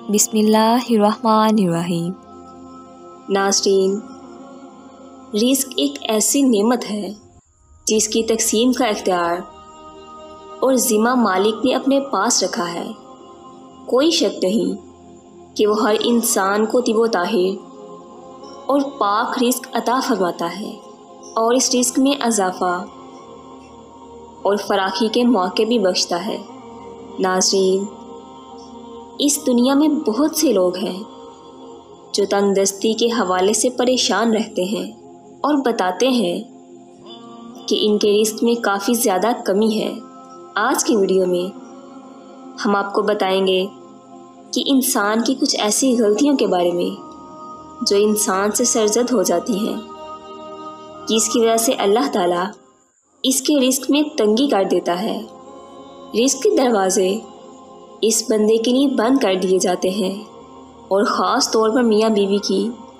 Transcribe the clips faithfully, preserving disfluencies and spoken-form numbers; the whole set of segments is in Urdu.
बिस्मिल्लाहिर्रहमानिर्रहीम। नाज़रीन, रिज़्क़ एक ऐसी नेमत है जिसकी तक़सीम का इख्तियार और ज़िम्मा मालिक ने अपने पास रखा है। कोई शक नहीं कि वो हर इंसान को तिबो ताहिर और पाक रिज़्क़ अता फरमाता है और इस रिज़्क़ में इज़ाफ़ा और फ़राखी के मौके भी बख्शता है। नाज़रीन, इस दुनिया में बहुत से लोग हैं जो तंगदस्ती के हवाले से परेशान रहते हैं और बताते हैं कि इनके रिज़्क़ में काफ़ी ज़्यादा कमी है। आज की वीडियो में हम आपको बताएंगे कि इंसान की कुछ ऐसी गलतियों के बारे में जो इंसान से सरजद हो जाती हैं, कि इसकी वजह से अल्लाह ताला इसके रिज़्क़ में तंगी कर देता है। रिज़्क़ के दरवाज़े इस बंदे के लिए बंद कर दिए जाते हैं और ख़ास तौर पर मियाँ बीवी की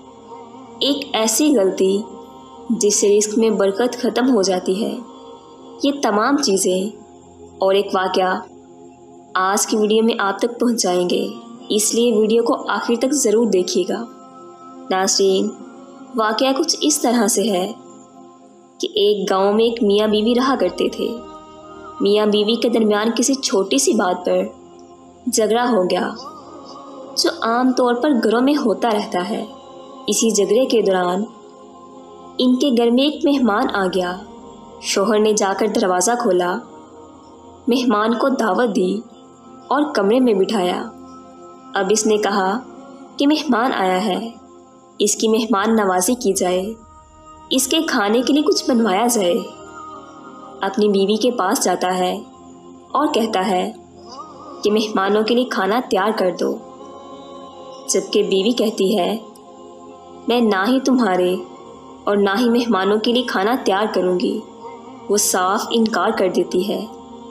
एक ऐसी गलती जिससे रिज़्क़ में बरकत ख़त्म हो जाती है। ये तमाम चीज़ें और एक वाक़या आज की वीडियो में आप तक पहुंचाएंगे, इसलिए वीडियो को आखिर तक ज़रूर देखिएगा। नाज़रीन, वाक़या कुछ इस तरह से है कि एक गांव में एक मियाँ बीवी रहा करते थे। मियाँ बीवी के दरमियान किसी छोटी सी बात पर झगड़ा हो गया, जो आम तौर पर घरों में होता रहता है। इसी झगड़े के दौरान इनके घर में एक मेहमान आ गया। शौहर ने जाकर दरवाज़ा खोला, मेहमान को दावत दी और कमरे में बिठाया। अब इसने कहा कि मेहमान आया है, इसकी मेहमान नवाजी की जाए, इसके खाने के लिए कुछ बनवाया जाए। अपनी बीवी के पास जाता है और कहता है कि मेहमानों के लिए खाना तैयार कर दो, जबकि बीवी कहती है मैं ना ही तुम्हारे और ना ही मेहमानों के लिए खाना तैयार करूँगी। वो साफ इनकार कर देती है।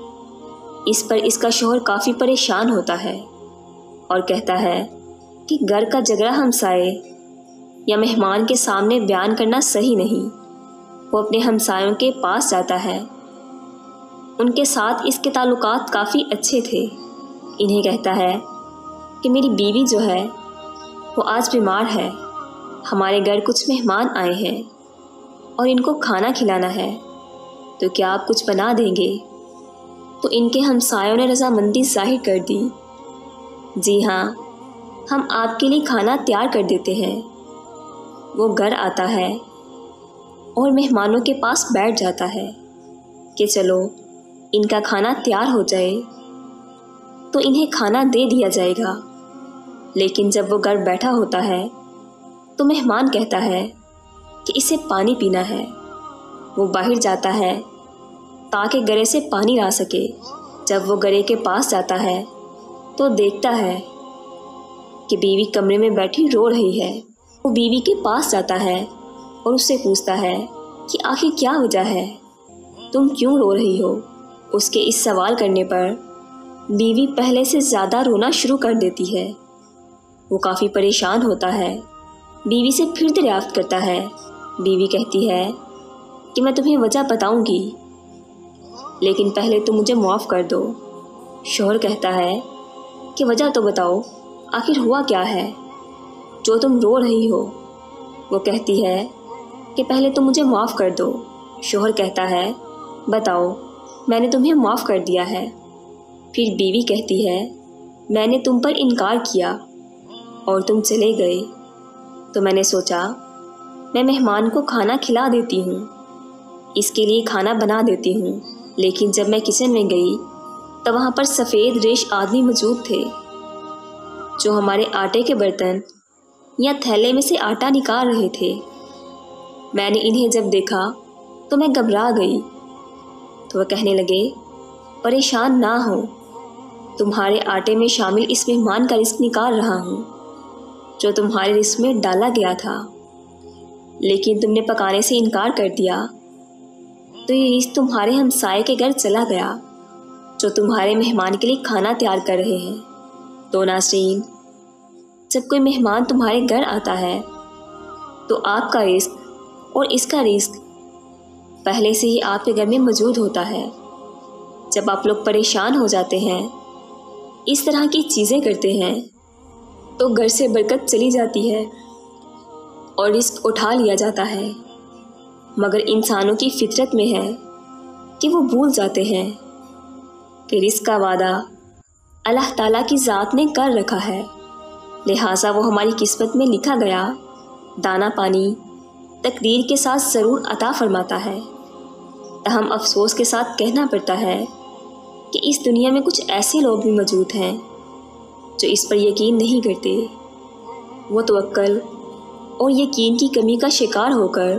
इस पर इसका शौहर काफ़ी परेशान होता है और कहता है कि घर का झगड़ा हमसाए या मेहमान के सामने बयान करना सही नहीं। वो अपने हमसायों के पास जाता है। उनके साथ इसके ताल्लुकात काफ़ी अच्छे थे। इन्हें कहता है कि मेरी बीवी जो है वो आज बीमार है, हमारे घर कुछ मेहमान आए हैं और इनको खाना खिलाना है, तो क्या आप कुछ बना देंगे? तो इनके हमसायों ने रज़ामंदी ज़ाहिर कर दी। जी हाँ, हम आपके लिए खाना तैयार कर देते हैं। वो घर आता है और मेहमानों के पास बैठ जाता है कि चलो इनका खाना तैयार हो जाए तो इन्हें खाना दे दिया जाएगा। लेकिन जब वो घर बैठा होता है तो मेहमान कहता है कि इसे पानी पीना है। वो बाहर जाता है ताकि गरे से पानी ला सके। जब वो गरे के पास जाता है तो देखता है कि बीवी कमरे में बैठी रो रही है। वो बीवी के पास जाता है और उससे पूछता है कि आखिर क्या वजह है, तुम क्यों रो रही हो? उसके इस सवाल करने पर बीवी पहले से ज़्यादा रोना शुरू कर देती है। वो काफ़ी परेशान होता है। बीवी से फिर दरियाफ्त करता है। बीवी कहती है कि मैं तुम्हें वजह बताऊंगी, लेकिन पहले तुम मुझे माफ़ कर दो। शौहर कहता है कि वजह तो बताओ, आखिर हुआ क्या है जो तुम रो रही हो? वो कहती है कि पहले तुम मुझे माफ़ कर दो। शौहर कहता है बताओ, मैंने तुम्हें माफ़ कर दिया है। फिर बीवी कहती है मैंने तुम पर इनकार किया और तुम चले गए, तो मैंने सोचा मैं मेहमान को खाना खिला देती हूँ, इसके लिए खाना बना देती हूँ। लेकिन जब मैं किचन में गई तब वहाँ पर सफ़ेद रेश आदमी मौजूद थे जो हमारे आटे के बर्तन या थैले में से आटा निकाल रहे थे। मैंने इन्हें जब देखा तो मैं घबरा गई। तो वह कहने लगे परेशान ना हो, तुम्हारे आटे में शामिल इस मेहमान का रिज़्क़ निकाल रहा हूँ जो तुम्हारे रिज़्क़ में डाला गया था, लेकिन तुमने पकाने से इनकार कर दिया, तो ये रिज़्क़ तुम्हारे हमसाये के घर चला गया जो तुम्हारे मेहमान के लिए खाना तैयार कर रहे हैं। तो नाज़रीन, जब कोई मेहमान तुम्हारे घर आता है तो आपका रिज़्क़ और इसका रिज़्क़ पहले से ही आपके घर में मौजूद होता है। जब आप लोग परेशान हो जाते हैं, इस तरह की चीज़ें करते हैं, تو گھر سے برکت چلی جاتی ہے اور رزق اٹھا لیا جاتا ہے، مگر انسانوں کی فطرت میں ہے کہ وہ بھول جاتے ہیں کہ رزق کا وعدہ اللہ تعالیٰ کی ذات نے کر رکھا ہے، لہٰذا وہ ہماری قسمت میں لکھا گیا دانا پانی تقدیر کے ساتھ ضرور عطا فرماتا ہے۔ تاہم افسوس کے ساتھ کہنا پڑتا ہے کہ اس دنیا میں کچھ ایسے لوگ بھی موجود ہیں جو اس پر یقین نہیں کرتے۔ وہ توکل اور یقین کی کمی کا شکار ہو کر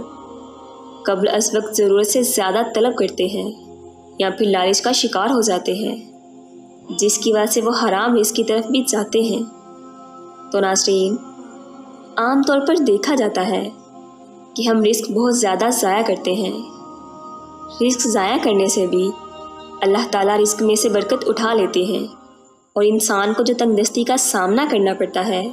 قبل از وقت ضرورت سے زیادہ طلب کرتے ہیں یا پھر لالچ کا شکار ہو جاتے ہیں، جس کی وجہ سے وہ حرام رزق کی طرف بھی جاتے ہیں۔ تو ناظرین، عام طور پر دیکھا جاتا ہے کہ ہم رزق بہت زیادہ ضائع کرتے ہیں۔ رزق ضائع کرنے سے بھی اللہ تعالیٰ رزق میں سے برکت اٹھا لیتے ہیں اور انسان کو جو تنگ دستی کا سامنا کرنا پڑتا ہے،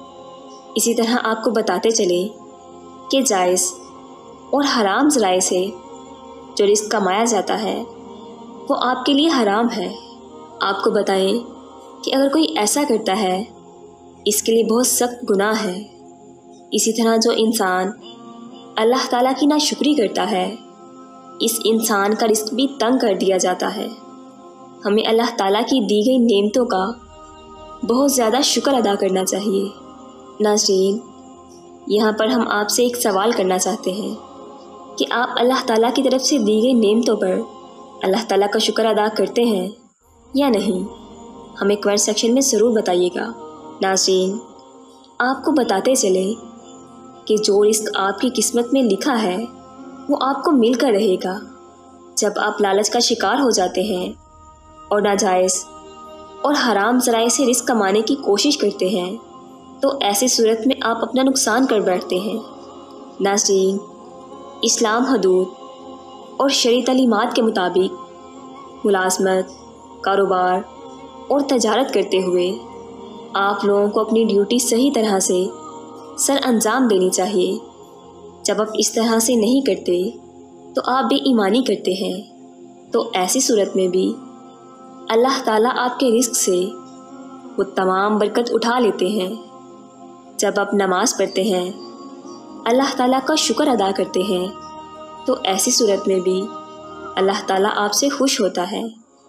اسی طرح آپ کو بتاتے چلے کہ جائز اور حرام ذرائع سے جو رزق کمایا جاتا ہے وہ آپ کے لیے حرام ہے۔ آپ کو بتائیں کہ اگر کوئی ایسا کرتا ہے اس کے لیے بہت سخت گناہ ہے۔ اسی طرح جو انسان اللہ تعالیٰ کی ناشکری کرتا ہے، اس انسان کا رزق بھی تنگ کر دیا جاتا ہے۔ ہمیں اللہ تعالیٰ کی دی گئی نعمتوں کا بہت زیادہ شکر ادا کرنا چاہیے۔ ناظرین، یہاں پر ہم آپ سے ایک سوال کرنا چاہتے ہیں کہ آپ اللہ تعالیٰ کی طرف سے دی گئی نعمتوں پر اللہ تعالیٰ کا شکر ادا کرتے ہیں یا نہیں؟ ہمیں کمنٹ سیکشن میں ضرور بتائیے گا۔ ناظرین، آپ کو بتاتے چلیں کہ جو رزق آپ کی قسمت میں لکھا ہے وہ آپ کو مل کر رہے گا۔ جب آپ لالچ کا شکار ہو جاتے ہیں اور ناجائز اور حرام ذرائع سے رزق کمانے کی کوشش کرتے ہیں تو ایسی صورت میں آپ اپنا نقصان کر بیٹھتے ہیں۔ ناظرین، اسلام حدود اور شرعی تعلیمات کے مطابق ملازمت، کاروبار اور تجارت کرتے ہوئے آپ لوگوں کو اپنی ڈیوٹی صحیح طرح سے سر انجام دینی چاہیے۔ جب آپ اس طرح سے نہیں کرتے تو آپ بے ایمانی کرتے ہیں، تو ایسی صورت میں بھی اللہ تعالیٰ آپ کے رزق سے وہ تمام برکت اٹھا لیتے ہیں۔ جب آپ نماز پڑھتے ہیں، اللہ تعالیٰ کا شکر ادا کرتے ہیں، تو ایسی صورت میں بھی اللہ تعالیٰ آپ سے خوش ہوتا ہے،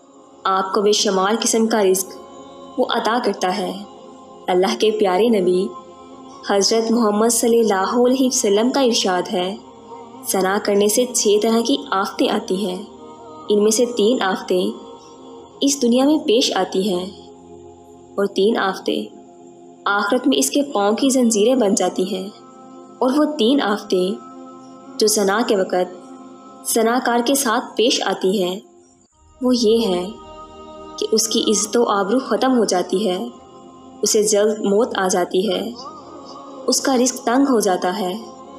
آپ کو بے شمار قسم کا رزق وہ عطا کرتا ہے۔ اللہ کے پیارے نبی حضرت محمد صلی اللہ علیہ وسلم کا ارشاد ہے، زنا کرنے سے چھ طرح کی آفتیں آتی ہیں، ان میں سے تین آفتیں اس دنیا میں پیش آتی ہیں اور تین آفتیں آخرت میں اس کے پاؤں کی زنجیریں بن جاتی ہیں۔ اور وہ تین آفتیں جو زنا کے وقت زنا کار کے ساتھ پیش آتی ہیں وہ یہ ہیں کہ اس کی عزت و آبرو ختم ہو جاتی ہے، اسے جلد موت آ جاتی ہے، اس کا رزق تنگ ہو جاتا ہے۔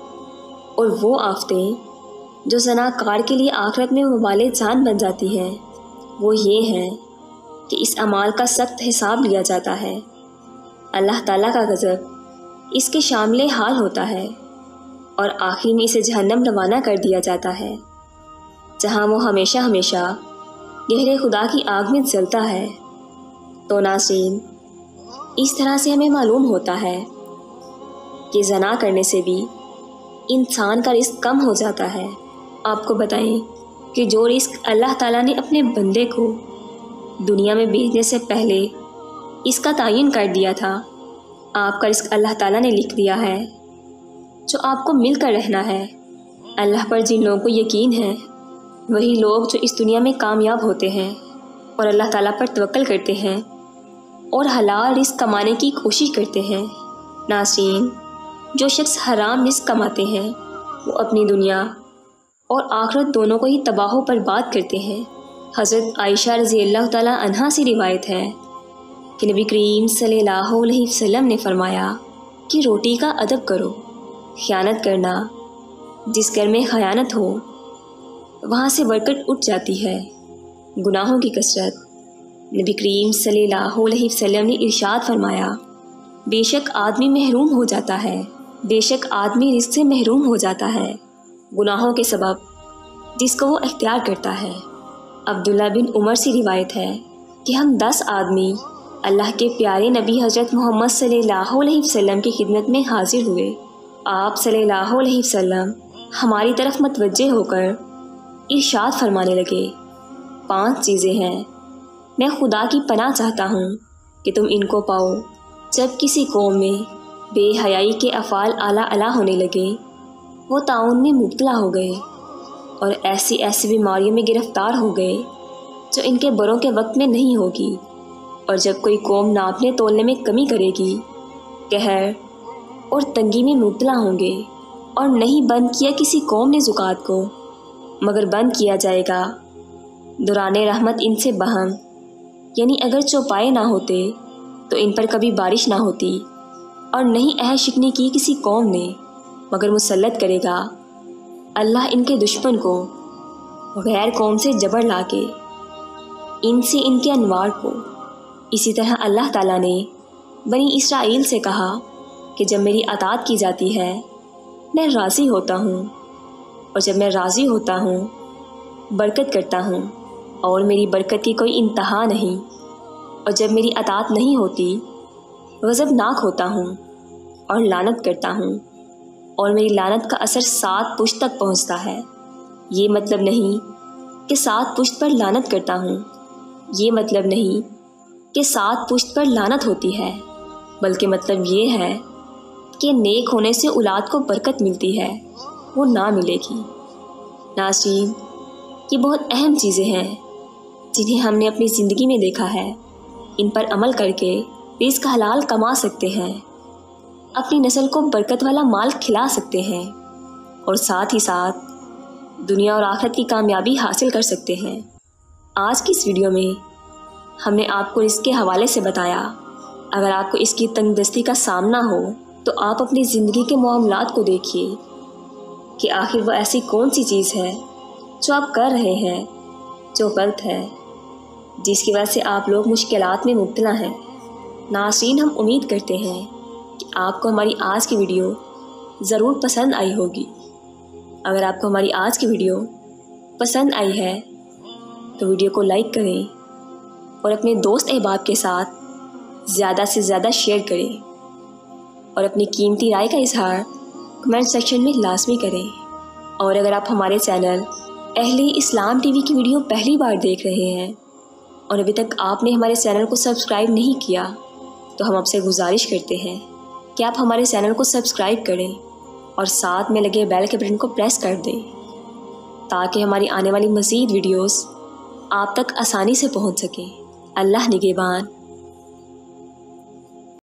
اور وہ آفتیں جو زنا کار کے لیے آخرت میں وبال جان بن جاتی ہیں وہ یہ ہیں کہ اس اعمال کا سخت حساب لیا جاتا ہے، اللہ تعالیٰ کا غضب اس کے شامل حال ہوتا ہے اور آخر میں اسے جہنم روانہ کر دیا جاتا ہے، جہاں وہ ہمیشہ ہمیشہ گہرے خدا کی آگ میں جلتا ہے۔ تو ناظرین، اس طرح سے ہمیں معلوم ہوتا ہے کہ زنا کرنے سے بھی انسان کا رزق کم ہو جاتا ہے۔ آپ کو بتائیں کہ جو رزق اللہ تعالیٰ نے اپنے بندے کو دنیا میں بھیجنے سے پہلے اس کا تعین کر دیا تھا، آپ کا رزق اللہ تعالیٰ نے لکھ دیا ہے، جو آپ کو مل کر رہنا ہے۔ اللہ پر جن لوگوں کو یقین ہے وہی لوگ جو اس دنیا میں کامیاب ہوتے ہیں اور اللہ تعالیٰ پر توکل کرتے ہیں اور حلال رزق کمانے کی کوشش کرتے ہیں۔ ناظرین، جو شخص حرام رزق کماتے ہیں وہ اپنی دنیا اور آخرت دونوں کو ہی تباہ و برباد کرتے ہیں۔ حضرت عائشہ رضی اللہ تعالیٰ عنہا سے روایت ہے کہ نبی کریم صلی اللہ علیہ وسلم نے فرمایا کہ روٹی کا ادب کرو، خیانت کرنا، جس گھر میں خیانت ہو وہاں سے برکت اٹھ جاتی ہے۔ گناہوں کی کثرت، نبی کریم صلی اللہ علیہ وسلم نے ارشاد فرمایا، بے شک آدمی محروم ہو جاتا ہے، بے شک آدمی رزق سے محروم ہو جاتا ہے گناہوں کے سبب جس کو وہ اختیار کرتا ہے۔ عبداللہ بن عمر سے روایت ہے کہ ہم دس آدمی اللہ کے پیارے نبی حضرت محمد صلی اللہ علیہ وسلم کی خدمت میں حاضر ہوئے۔ آپ صلی اللہ علیہ وسلم ہماری طرف متوجہ ہو کر ارشاد فرمانے لگے، پانچ چیزیں ہیں، میں خدا کی پناہ چاہتا ہوں کہ تم ان کو پاؤ۔ جب کسی قوم میں بے حیائی کے افعال اعلیٰ اعلیٰ ہونے لگے، وہ طاعون میں مبتلا ہو گئے اور ایسی ایسی بیماریوں میں گرفتار ہو گئے جو ان کے بروں کے وقت میں نہیں ہوگی۔ اور جب کوئی قوم ناپنے تولنے میں کمی کرے گی، قہر اور تنگی میں مبتلا ہوں گے، اور نہیں بند کیا کسی قوم نے زکوٰۃ کو، مگر بند کیا جائے گا دوران رحمت ان سے بہم، یعنی اگر چوپائے نہ ہوتے تو ان پر کبھی بارش نہ ہوتی، اور نہیں عہد شکنی کی کسی قوم نے، مگر مسلط کرے گا اللہ ان کے دشمن کو غیر قوم سے جبر لا کے، ان سے ان کے انوار کو۔ اسی طرح اللہ تعالیٰ نے بنی اسرائیل سے کہا کہ جب میری اطاعت کی جاتی ہے میں راضی ہوتا ہوں، اور جب میں راضی ہوتا ہوں برکت کرتا ہوں، اور میری برکت کی کوئی انتہا نہیں، اور جب میری اطاعت نہیں ہوتی غضبناک ہوتا ہوں اور لعنت کرتا ہوں، اور میری لعنت کا اثر سات پشت تک پہنچتا ہے۔ یہ مطلب نہیں کہ سات پشت پر لعنت کرتا ہوں، یہ مطلب نہیں کہ سات پشت پر لعنت ہوتی ہے، بلکہ مطلب یہ ہے کہ نیک ہونے سے اولاد کو برکت ملتی ہے، وہ نہ ملے گی۔ ناظرین، یہ بہت اہم چیزیں ہیں جنہیں ہم نے اپنی زندگی میں دیکھا ہے۔ ان پر عمل کر کے رزق حلال کما سکتے ہیں، اپنی نسل کو برکت والا مال کھلا سکتے ہیں، اور ساتھ ہی ساتھ دنیا اور آخرت کی کامیابی حاصل کر سکتے ہیں۔ آج کی اس ویڈیو میں ہم نے آپ کو رزق کے حوالے سے بتایا۔ اگر آپ کو اس کی تنگ دستی کا سامنا ہو تو آپ اپنی زندگی کے معاملات کو دیکھیے کہ آخر وہ ایسی کون سی چیز ہے جو آپ کر رہے ہیں جو غلط ہے، جس کی وجہ سے آپ لوگ مشکلات میں مبتلا ہیں۔ ناظرین، ہم امید کرتے ہیں کہ آپ کو ہماری آج کی ویڈیو ضرور پسند آئی ہوگی۔ اگر آپ کو ہماری آج کی ویڈیو پسند آئی ہے تو ویڈیو کو لائک کریں اور اپنے دوست احباب کے ساتھ زیادہ سے زیادہ شیئر کریں، اور اپنی قیمتی رائے کا اظہار کمنٹ سیکشن میں لازمی کریں۔ اور اگر آپ ہمارے چینل اہل اسلام ٹی وی کی ویڈیو پہلی بار دیکھ رہے ہیں اور ابھی تک آپ نے ہمارے چینل کو سبسکرائب نہیں کیا، تو ہم آپ سے گزارش کرتے ہیں کہ آپ ہمارے چینل کو سبسکرائب کریں اور ساتھ میں لگے بیل کے بٹن کو پریس کر دیں، تاکہ ہماری آنے والی مزید ویڈیوز آپ تک آسانی سے پہنچ سکیں۔ اللہ نگہبان۔